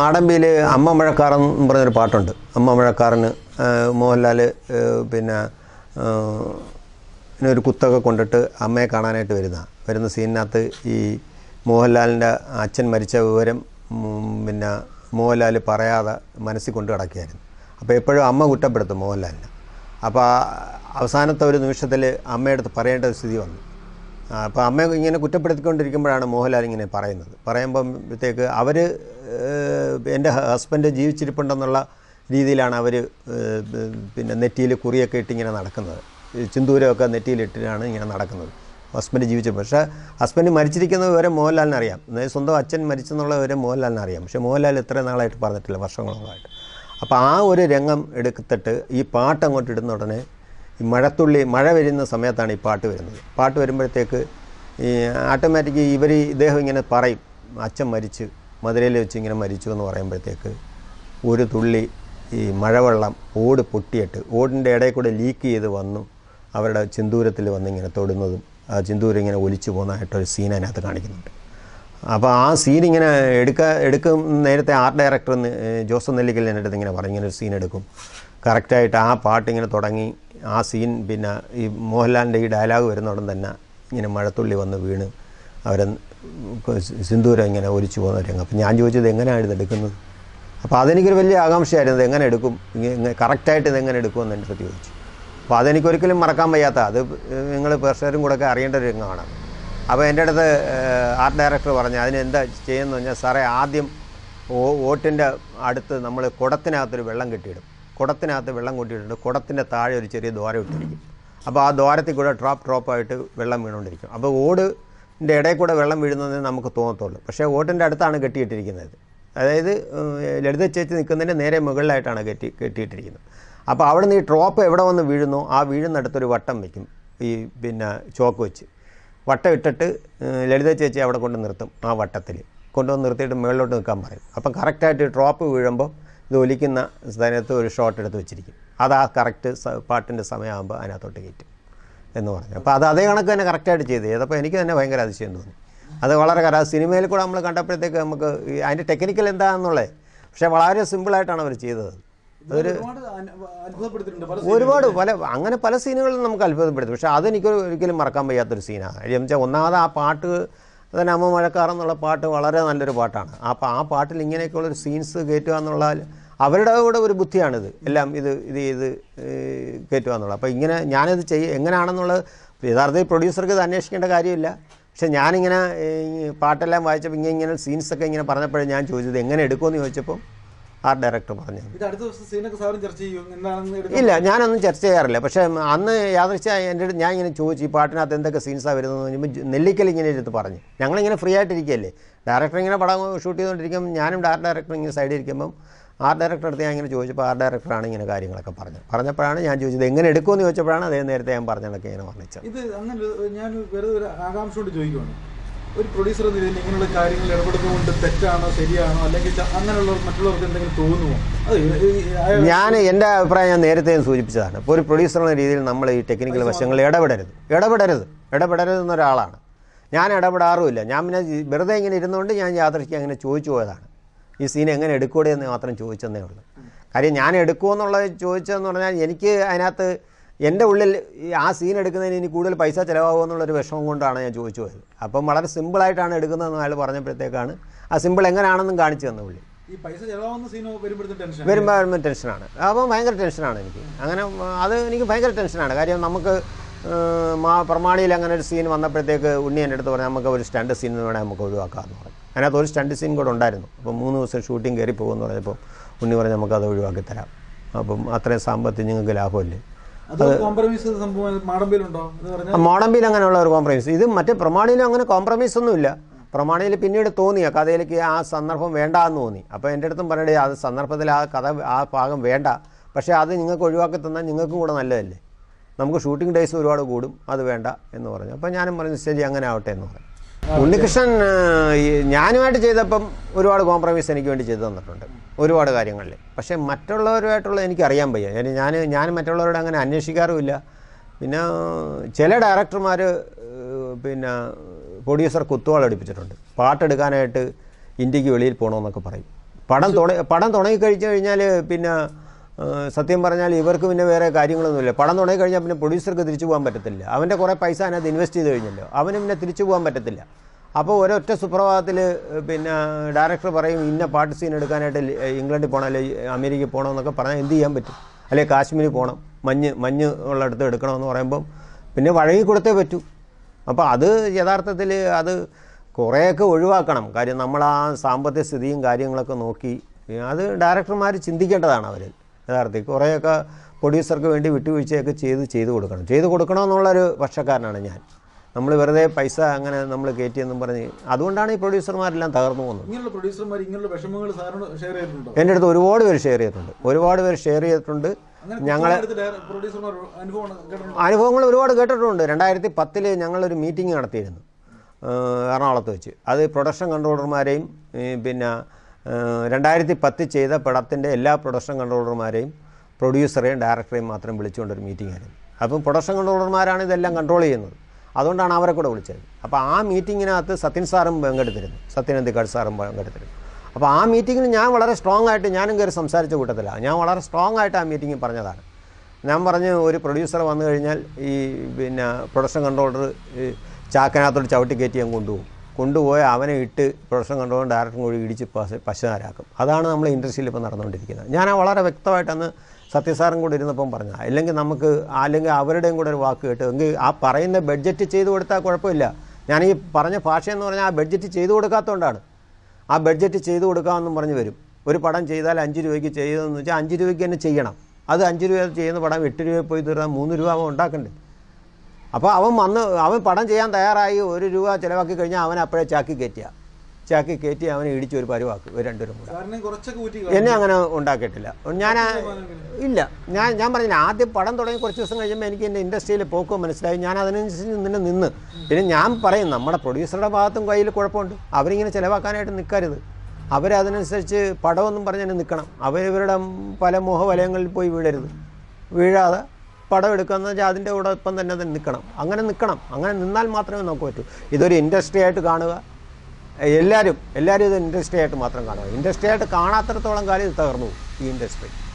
മാടമ്പിയിൽ അമ്മ മഴക്കാറെന്ന് പറഞ്ഞൊരു പാട്ടുണ്ട്. അമ്മ മഴക്കാരന് മോഹൻലാൽ പിന്നെ ഒരു കുത്തൊക്കെ കൊണ്ടിട്ട് അമ്മയെ കാണാനായിട്ട് വരുന്ന സീനിനകത്ത് ഈ മോഹൻലാലിൻ്റെ അച്ഛൻ മരിച്ച വിവരം പിന്നെ മോഹൻലാൽ പറയാതെ മനസ്സിൽ കൊണ്ട് കിടക്കുകയായിരുന്നു. അപ്പോൾ എപ്പോഴും അമ്മ കുറ്റപ്പെടുത്തും മോഹൻലാലിനെ. അപ്പോൾ അവസാനത്തെ ഒരു നിമിഷത്തിൽ അമ്മയടുത്ത് പറയേണ്ട ഒരു സ്ഥിതി വന്നു. അപ്പോൾ അമ്മ ഇങ്ങനെ കുറ്റപ്പെടുത്തിക്കൊണ്ടിരിക്കുമ്പോഴാണ് മോഹൻലാൽ ഇങ്ങനെ പറയുമ്പോഴത്തേക്ക് അവർ എൻ്റെ ഹസ്ബൻഡ് ജീവിച്ചിരിപ്പുണ്ടെന്നുള്ള രീതിയിലാണ് അവർ പിന്നെ നെറ്റിയിൽ കുറിയൊക്കെ ഇട്ടിങ്ങനെ നടക്കുന്നത്. ചിന്തൂരമൊക്കെ നെറ്റിയിലിട്ടിട്ടാണ് ഇങ്ങനെ നടക്കുന്നത്. ഹസ്ബൻഡ് ജീവിച്ചു. പക്ഷേ ഹസ്ബൻഡ് മരിച്ചിരിക്കുന്ന വിവരം മോഹൻലാലിന് അറിയാം. അതായത് സ്വന്തം അച്ഛൻ മരിച്ചെന്നുള്ള വിവരം മോഹൻലാലിന് അറിയാം. പക്ഷേ മോഹൻലാൽ ഇത്രയും നാളായിട്ട് പറഞ്ഞിട്ടില്ല, വർഷങ്ങളോളമായിട്ട്. അപ്പോൾ ആ ഒരു രംഗം എടുത്തിട്ട് ഈ പാട്ട് അങ്ങോട്ട് ഇടുന്ന ഉടനെ ഈ മഴ വരുന്ന സമയത്താണ് ഈ പാട്ട് വരുന്നത്. പാട്ട് വരുമ്പോഴത്തേക്ക് ഈ ഓട്ടോമാറ്റിക്ക് ഇദ്ദേഹം ഇങ്ങനെ പറയും, അച്ഛൻ മരിച്ച് മധുരയിൽ വെച്ച് ഇങ്ങനെ മരിച്ചു എന്ന് പറയുമ്പോഴത്തേക്ക് ഒരു തുള്ളി ഈ മഴവെള്ളം ഓട് പൊട്ടിയിട്ട് ഓടിൻ്റെ ഇടയിൽ കൂടെ ലീക്ക് ചെയ്ത് വന്നു അവരുടെ ചിന്തൂരത്തിൽ വന്നിങ്ങനെ തൊടുന്നതും ആ ചിന്തൂരം ഇങ്ങനെ ഒലിച്ചു പോകുന്നതായിട്ടൊരു സീൻ അതിനകത്ത് കാണിക്കുന്നുണ്ട്. അപ്പോൾ ആ സീൻ ഇങ്ങനെ എടുക്കും. നേരത്തെ ആർട്ട് ഡയറക്ടർ ജോസ് നെല്ലിക്കൽ എൻ്റെ അടുത്ത് ഇങ്ങനെ പറഞ്ഞു, ഇങ്ങനെ ഒരു സീൻ എടുക്കും കറക്റ്റായിട്ട്. ആ പാട്ടിങ്ങനെ തുടങ്ങി ആ സീൻ പിന്നെ ഈ മോഹൻലാലിൻ്റെ ഈ ഡയലോഗ് വരുന്നോടം തന്നെ ഇങ്ങനെ മഴത്തുള്ളി വന്ന് വീണ് അവരെ സിന്ദൂരം ഇങ്ങനെ ഒലിച്ചു പോകുന്ന രംഗം. അപ്പോൾ ഞാൻ ചോദിച്ചത് എങ്ങനെയാണ് ഇതെടുക്കുന്നത്? അപ്പോൾ അതെനിക്കൊരു വലിയ ആകാംക്ഷയായിരുന്നു, ഇത് എങ്ങനെ എടുക്കും, കറക്റ്റായിട്ട് ഇതെങ്ങനെ എടുക്കുമെന്ന് എൻ്റെ അടുത്ത് ചോദിച്ചു. അപ്പോൾ അതെനിക്കൊരിക്കലും മറക്കാൻ വയ്യാത്ത, അത് നിങ്ങൾ പ്രേക്ഷകരും കൂടെ ഒക്കെ അറിയേണ്ട ഒരു രംഗമാണ്. അപ്പോൾ എൻ്റെ അടുത്ത് ആർട്ട് ഡയറക്ടർ പറഞ്ഞു അതിനെന്താ ചെയ്യുന്നതെന്ന് പറഞ്ഞാൽ, സാറേ ആദ്യം ഓട്ടിൻ്റെ അടുത്ത് നമ്മൾ കുടത്തിനകത്തൊരു വെള്ളം കെട്ടിയിടും. കുടത്തിനകത്ത് വെള്ളം കൊട്ടിയിട്ടുണ്ട്. കുടത്തിൻ്റെ താഴെ ഒരു ചെറിയ ദ്വാരം ഇട്ടിരിക്കും. അപ്പോൾ ആ ദ്വാരത്തിൽ കൂടെ ഡ്രോപ്പായിട്ട് വെള്ളം വീണുകൊണ്ടിരിക്കും. അപ്പോൾ ഓടിൻ്റെ ഇടയിൽ കൂടെ വെള്ളം വീഴുന്നതേ നമുക്ക് തോന്നത്തുള്ളൂ. പക്ഷേ ഓട്ടിൻ്റെ അടുത്താണ് കെട്ടിയിട്ടിരിക്കുന്നത്. അതായത് ലളിത ചേച്ചി നിൽക്കുന്നതിൻ്റെ നേരെ മുകളിലായിട്ടാണ് കെട്ടിയിട്ടിരിക്കുന്നത്. അപ്പോൾ അവിടെ നിന്ന് ഈ ഡ്രോപ്പ് എവിടെ വന്ന് വീഴുന്നോ ആ വീഴുന്നിടത്തൊരു വട്ടം വയ്ക്കും, ഈ പിന്നെ ചോക്ക് വെച്ച് വട്ടം ഇട്ടിട്ട് ലളിത ചേച്ചി അവിടെ കൊണ്ട് നിർത്തും. ആ വട്ടത്തിൽ കൊണ്ടുവന്ന് നിർത്തിയിട്ട് മുകളിലോട്ട് നിൽക്കാൻ പറയും. അപ്പം കറക്റ്റായിട്ട് ഡ്രോപ്പ് വീഴുമ്പോൾ ഇത് ഒലിക്കുന്ന സ്ഥലത്ത് ഒരു ഷോട്ട് എടുത്ത് വെച്ചിരിക്കും. അത് ആ കറക്റ്റ് പാട്ടിൻ്റെ സമയമാകുമ്പോൾ അതിനകത്തോട്ട് കയറ്റും എന്ന് പറഞ്ഞു. അപ്പോൾ അതേ കണക്ക് തന്നെ കറക്റ്റായിട്ട് ചെയ്ത് ചെയ്തപ്പോൾ എനിക്ക് തന്നെ ഭയങ്കര അതിശയം തോന്നി. അത് വളരെ സിനിമയിൽ കൂടെ നമ്മൾ കണ്ടപ്പോഴത്തേക്ക് നമുക്ക് അതിൻ്റെ ടെക്നിക്കൽ എന്താണെന്നുള്ളത്, പക്ഷേ വളരെ സിമ്പിളായിട്ടാണ് അവർ ചെയ്തത്. അതൊരു ഒരുപാട് അങ്ങനെ പല സീനുകളും നമുക്ക് അത്ഭുതപ്പെടുത്തും. പക്ഷേ അതെനിക്ക് ഒരിക്കലും മറക്കാൻ വയ്യാത്തൊരു സീനാണ്. കാര്യം വെച്ചാൽ ഒന്നാമത് ആ പാട്ട് തന്നെ അമ്മ മഴക്കാറെന്നുള്ള പാട്ട് വളരെ നല്ലൊരു പാട്ടാണ്. അപ്പോൾ ആ പാട്ടിൽ ഇങ്ങനെയൊക്കെയുള്ളൊരു സീൻസ് കയറ്റുക എന്നുള്ള അവരുടെ കൂടെ ഒരു ബുദ്ധിയാണിത് എല്ലാം ഇത് കയറ്റുക എന്നുള്ളത്. അപ്പോൾ ഇങ്ങനെ ഞാനിത് എങ്ങനെയാണെന്നുള്ളത് യഥാർത്ഥത്തിൽ പ്രൊഡ്യൂസർക്ക് ഇത് അന്വേഷിക്കേണ്ട കാര്യമില്ല. പക്ഷേ ഞാനിങ്ങനെ പാട്ടെല്ലാം വായിച്ചപ്പോൾ ഇങ്ങനെ സീൻസൊക്കെ ഇങ്ങനെ പറഞ്ഞപ്പോഴേ ഞാൻ ചോദിച്ചത് എങ്ങനെ എടുക്കുമെന്ന് ചോദിച്ചപ്പോൾ ആർട്ട് ഡയറക്ടർ പറഞ്ഞു. ഇല്ല, ഞാനൊന്നും ചർച്ച ചെയ്യാറില്ല. പക്ഷേ അന്ന് യാദൃശ്ചികമായി എൻ്റെ അടുത്ത് ഞാൻ ഇങ്ങനെ ചോദിച്ചു ഈ പാട്ടിനകത്ത് എന്തൊക്കെ സീൻസാണ് വരുന്നതെന്ന് പറഞ്ഞപ്പോൾ നെല്ലിക്കൽ ഇങ്ങനെ എടുത്ത് പറഞ്ഞു. ഞങ്ങളിങ്ങനെ ഫ്രീ ആയിട്ടിരിക്കുകയല്ലേ, ഡയറക്ടർ ഇങ്ങനെ പടം ഷൂട്ട് ചെയ്തുകൊണ്ടിരിക്കുമ്പോൾ ഞാനും ആർട്ട് ഡയറക്ടർ ഇങ്ങനെ സൈഡിൽ ഇരിക്കുമ്പം ആർട്ട് ഡയറക്ടർ അടുത്ത് ഞാൻ ഇങ്ങനെ ചോദിച്ചപ്പോൾ ആർട്ട് ഡയറക്ടറാണ് ഇങ്ങനെ കാര്യങ്ങളൊക്കെ പറഞ്ഞപ്പോഴാണ് ഞാൻ ചോദിച്ചത് എങ്ങനെ എടുക്കുമെന്ന് ചോദിച്ചപ്പോഴാണ് അതേ നേരത്തെ ഞാൻ പറഞ്ഞതൊക്കെ ഇങ്ങനെ പറഞ്ഞത്. ഇത് അങ്ങനെ ഞാൻ വെറുതെ ഒരു ആകാംക്ഷ കൊണ്ട് ചോദിക്കുകയാണ്, ഒരു പ്രൊഡ്യൂസർ എന്ന രീതിയിൽ ഇങ്ങനെയുള്ള കാര്യങ്ങൾ ഇടപെടുന്നതുകൊണ്ട് തെറ്റാണോ ശരിയാണോ, അല്ലെങ്കിൽ അങ്ങനെയുള്ള മറ്റുള്ളവർക്ക് എന്തെങ്കിലും തോന്നുമോ? ഞാൻ എൻ്റെ അഭിപ്രായം ഞാൻ നേരത്തെ സൂചിപ്പിച്ചതാണ്. ഇപ്പോൾ ഒരു പ്രൊഡ്യൂസർ എന്ന രീതിയിൽ നമ്മൾ ഈ ടെക്നിക്കൽ വശങ്ങൾ ഇടപെടരുതെന്നൊരാളാണ് ഞാൻ. ഇടപെടാറുമില്ല. ഞാൻ പിന്നെ വെറുതെ ഇങ്ങനെ ഇരുന്നുകൊണ്ട് ഞാൻ യാത്രയ്ക്ക് അങ്ങനെ ചോദിച്ചു പോയതാണ്, ഈ സീൻ എങ്ങനെ എടുക്കൂടെ എന്ന് മാത്രം ചോദിച്ചെന്നേ ഉള്ളൂ. കാര്യം ഞാൻ എടുക്കുമെന്നുള്ളത് ചോദിച്ചതെന്ന് പറഞ്ഞാൽ എനിക്ക് അതിനകത്ത് എൻ്റെ ഉള്ളിൽ ആ സീൻ എടുക്കുന്നതിന് ഇനി കൂടുതൽ പൈസ ചിലവാകുമെന്നുള്ളൊരു വിഷമം കൊണ്ടാണ് ഞാൻ ചോദിച്ചു പോയത്. അപ്പം വളരെ സിമ്പിളായിട്ടാണ് എടുക്കുന്നതെന്ന് അയാൾ പറഞ്ഞപ്പോഴത്തേക്കാണ് ആ സിമ്പിൾ എങ്ങനെയാണെന്നും കാണിച്ചു തന്ന പുള്ളി. ഈ പൈസ ചിലവാകുന്ന സീൻ വരുമ്പോൾ ടെൻഷനാണ്. അപ്പം ഭയങ്കര ടെൻഷനാണ് എനിക്ക്. അങ്ങനെ അത് എനിക്ക് ഭയങ്കര ടെൻഷനാണ്. കാര്യം നമുക്ക് പ്രമാണിയിൽ അങ്ങനെ ഒരു സീൻ വന്നപ്പോഴത്തേക്ക് ഉണ്ണി എൻ്റെ അടുത്ത് പറഞ്ഞാൽ നമുക്ക് ഒരു സ്റ്റണ്ട് സീൻ വേണമെങ്കിൽ നമുക്ക് ഒഴിവാക്കാമെന്ന് പറഞ്ഞു. അതിനകത്ത് ഒരു സ്റ്റണ്ട് സീൻ കൂടെ ഉണ്ടായിരുന്നു. അപ്പോൾ 3 ദിവസം ഷൂട്ടിംഗ് കയറി പോകുമെന്ന് പറഞ്ഞപ്പോൾ ഉണ്ണി പറഞ്ഞ് നമുക്കത് ഒഴിവാക്കി തരാം, അപ്പം അത്രയും സാമ്പത്തികം നിങ്ങൾക്ക് ലാഭമല്ലേ. മാടമ്പിയിൽ അങ്ങനെയുള്ള ഒരു കോംപ്രമൈസ്, ഇത് മറ്റേ പ്രമാണിയിലും അങ്ങനെ കോംപ്രമൈസ് ഒന്നുമില്ല. പ്രമാണിയിൽ പിന്നീട് തോന്നിയ കഥയിലേക്ക് ആ സന്ദർഭം വേണ്ട എന്ന് തോന്നി. അപ്പോൾ എൻ്റെ അടുത്തും പറയണേ അത് സന്ദർഭത്തിൽ ആ കഥ ആ ഭാഗം വേണ്ട, പക്ഷേ അത് നിങ്ങൾക്ക് ഒഴിവാക്കി തന്നാൽ നിങ്ങൾക്കും കൂടെ നല്ലതല്ലേ, നമുക്ക് ഷൂട്ടിംഗ് ഡേയ്സ് ഒരുപാട് കൂടും, അത് വേണ്ട എന്ന് പറഞ്ഞു. അപ്പോൾ ഞാനും പറഞ്ഞു ശരി അങ്ങനെ ആവട്ടെ എന്ന് പറഞ്ഞു. ഉണ്ണികൃഷ്ണൻ ഞാനുമായിട്ട് ചെയ്തപ്പം ഒരുപാട് കോംപ്രമൈസ് എനിക്ക് വേണ്ടി ചെയ്തു തന്നിട്ടുണ്ട് ഒരുപാട് കാര്യങ്ങളിൽ. പക്ഷേ മറ്റുള്ളവരുമായിട്ടുള്ള എനിക്കറിയാൻ വയ്യ. ഞാൻ മറ്റുള്ളവരോട് അങ്ങനെ അന്വേഷിക്കാറുമില്ല. പിന്നെ ചില ഡയറക്ടർമാർ പിന്നെ പ്രൊഡ്യൂസർ കുത്തുവാൾ അടുപ്പിച്ചിട്ടുണ്ട്. പാട്ടെടുക്കാനായിട്ട് ഇന്ത്യക്ക് വെളിയിൽ പോകണമെന്നൊക്കെ പറയും. പടം തുടങ്ങിക്കഴിച്ചു കഴിഞ്ഞാൽ പിന്നെ സത്യം പറഞ്ഞാൽ ഇവർക്ക് പിന്നെ വേറെ കാര്യങ്ങളൊന്നുമില്ല. പടം തുടങ്ങിക്കഴിഞ്ഞാൽ പിന്നെ പ്രൊഡ്യൂസർക്ക് തിരിച്ചു പോകാൻ പറ്റത്തില്ല. അവൻ്റെ കുറേ പൈസ അതിനകത്ത് ഇൻവെസ്റ്റ് ചെയ്ത് കഴിഞ്ഞല്ലോ, അവന് പിന്നെ തിരിച്ചു പോകാൻ പറ്റത്തില്ല. അപ്പോൾ ഒരൊറ്റ സുപ്രഭാതത്തിൽ പിന്നെ ഡയറക്ടർ പറയും ഇന്ന പാട്ട് സീൻ എടുക്കാനായിട്ട് ഇംഗ്ലണ്ടിൽ പോകണം, അല്ലെങ്കിൽ അമേരിക്കയിൽ പോകണം എന്നൊക്കെ പറഞ്ഞാൽ എന്ത് ചെയ്യാൻ പറ്റും? അല്ലെങ്കിൽ കാശ്മീരിൽ പോകണം, മഞ്ഞ് ഉള്ളിടത്ത് എടുക്കണമെന്ന് പറയുമ്പം പിന്നെ വഴങ്ങി കൊടുത്തേ പറ്റൂ. അപ്പോൾ അത് യഥാർത്ഥത്തിൽ അത് കുറേയൊക്കെ ഒഴിവാക്കണം. കാര്യം നമ്മൾ ആ സാമ്പത്തിക സ്ഥിതിയും കാര്യങ്ങളൊക്കെ നോക്കി അത് ഡയറക്ടർമാർ ചിന്തിക്കേണ്ടതാണ്. അവർ യഥാർത്ഥത്തിൽ കുറേയൊക്കെ പ്രൊഡ്യൂസർക്ക് വേണ്ടി വിട്ടുവീഴ്ചയൊക്കെ ചെയ്ത് കൊടുക്കണമെന്നുള്ളൊരു പക്ഷക്കാരനാണ് ഞാൻ. നമ്മൾ വെറുതെ പൈസ അങ്ങനെ നമ്മൾ കയറ്റിയെന്നും പറഞ്ഞ് അതുകൊണ്ടാണ് ഈ പ്രൊഡ്യൂസർമാരെല്ലാം തകർന്നു പോകുന്നത്. എൻ്റെ അടുത്ത് ഒരുപാട് പേര് ഷെയർ ചെയ്തിട്ടുണ്ട്. ഞങ്ങൾ അനുഭവങ്ങൾ ഒരുപാട് കേട്ടിട്ടുണ്ട്. 2010 ഞങ്ങളൊരു മീറ്റിംഗ് നടത്തിയിരുന്നു എറണാകുളത്ത് വെച്ച്. അത് പ്രൊഡക്ഷൻ കൺട്രോളർമാരെയും പിന്നെ 2010 ചെയ്ത പടത്തിൻ്റെ എല്ലാ പ്രൊഡക്ഷൻ കൺട്രോളർമാരെയും പ്രൊഡ്യൂസറെയും ഡയറക്ടറെയും മാത്രം വിളിച്ചുകൊണ്ടൊരു മീറ്റിംഗ് ആയിരുന്നു. അപ്പം പ്രൊഡക്ഷൻ കൺട്രോളർമാരാണ് ഇതെല്ലാം കൺട്രോൾ ചെയ്യുന്നത്. അതുകൊണ്ടാണ് അവരെ കൂടെ വിളിച്ചത്. അപ്പോൾ ആ മീറ്റിങ്ങിനകത്ത് സത്യൻ സാറും പങ്കെടുത്തിരുന്നു, സത്യനന്ദിക്കാട് സാറും പങ്കെടുത്തിരുന്നു. അപ്പോൾ ആ മീറ്റിങ്ങിൽ ഞാൻ വളരെ സ്ട്രോങ് ആയിട്ട് ഞാനും കയറി സംസാരിച്ച കൂട്ടത്തിലാണ്. ഞാൻ വളരെ സ്ട്രോങ് ആയിട്ട് ആ മീറ്റിങ്ങിൽ പറഞ്ഞതാണ്. ഞാൻ പറഞ്ഞു ഒരു പ്രൊഡ്യൂസർ വന്നു കഴിഞ്ഞാൽ ഈ പിന്നെ പ്രൊഡക്ഷൻ കൺട്രോളർ ചാക്കനകത്തോട് ചവിട്ടി കയറ്റി ഞാൻ കൊണ്ടുപോയി അവനെ ഇട്ട് പ്രൊഡക്ഷൻ കൺട്രോളും ഡയറക്ടറും കൂടി ഇടിച്ച് പശുതാരാക്കും. അതാണ് നമ്മൾ ഇൻഡസ്ട്രിയിൽ ഇപ്പോൾ നടന്നുകൊണ്ടിരിക്കുന്നത്. ഞാൻ വളരെ വ്യക്തമായിട്ട് അന്ന് സത്യസാറും കൂടെ ഇരുന്നപ്പം പറഞ്ഞ അല്ലെങ്കിൽ അവരുടെയും കൂടെ ഒരു വാക്ക് കേട്ട് എങ്കിൽ ആ പറയുന്ന ബഡ്ജറ്റ് ചെയ്ത് കൊടുത്താൽ കുഴപ്പമില്ല. ഞാൻ ഈ പറഞ്ഞ ഭാഷയെന്ന് പറഞ്ഞാൽ ആ ബഡ്ജറ്റ് ചെയ്ത് കൊടുക്കാത്തതുകൊണ്ടാണ്. ആ ബഡ്ജറ്റ് ചെയ്ത് കൊടുക്കാമെന്നും പറഞ്ഞ് വരും. ഒരു പടം ചെയ്താൽ 5 രൂപയ്ക്ക് ചെയ്തതെന്ന് വെച്ചാൽ 5 രൂപയ്ക്ക് തന്നെ ചെയ്യണം. അത് 5 രൂപ ചെയ്യുന്ന പടം 8 രൂപ പോയി തീർന്നാൽ 3 രൂപ അവൻ ഉണ്ടാക്കണ്ടേ? അപ്പോൾ അവൻ പടം ചെയ്യാൻ തയ്യാറായി 1 രൂപ ചിലവാക്കി കഴിഞ്ഞാൽ അവൻ അപ്പോഴേ ചാക്കി കയറ്റി അവനെ ഇടിച്ച് ഒരു പരുവാക്കും. 2 രൂപ കൂടെ എന്നെ അങ്ങനെ ഉണ്ടാക്കിയിട്ടില്ല. ഞാൻ പറഞ്ഞില്ല, ആദ്യം പടം തുടങ്ങി കുറച്ച് ദിവസം കഴിയുമ്പോൾ എനിക്ക് എൻ്റെ ഇൻഡസ്ട്രിയിൽ പോക്കോ മനസ്സിലായി. ഞാൻ അതിനനുസരിച്ച് നിന്ന്. പിന്നെ ഞാൻ പറയും നമ്മുടെ പ്രൊഡ്യൂസറുടെ ഭാഗത്തും കയ്യിൽ കുഴപ്പമുണ്ട്. അവരിങ്ങനെ ചിലവാക്കാനായിട്ട് നിൽക്കരുത്. അവരതിനനുസരിച്ച് പടമൊന്നും പറഞ്ഞ് തന്നെ നിൽക്കണം. അവരിവരുടെ പല മോഹവലയങ്ങളിൽ പോയി വീഴാതെ പടം എടുക്കുകയെന്ന് വെച്ചാൽ അതിൻ്റെ കൂടൊപ്പം തന്നെ നിൽക്കണം. അങ്ങനെ നിന്നാൽ മാത്രമേ നമുക്ക് പറ്റൂ. ഇതൊരു ഇൻഡസ്ട്രി ആയിട്ട് കാണുക. എല്ലാവരും ഇത് ഇൻഡസ്ട്രി ആയിട്ട് മാത്രം കാണുക. ഇൻഡസ്ട്രി ആയിട്ട് കാണാത്തിടത്തോളം കാലം ഇത് തകർന്നു പോകും ഈ ഇൻഡസ്ട്രി.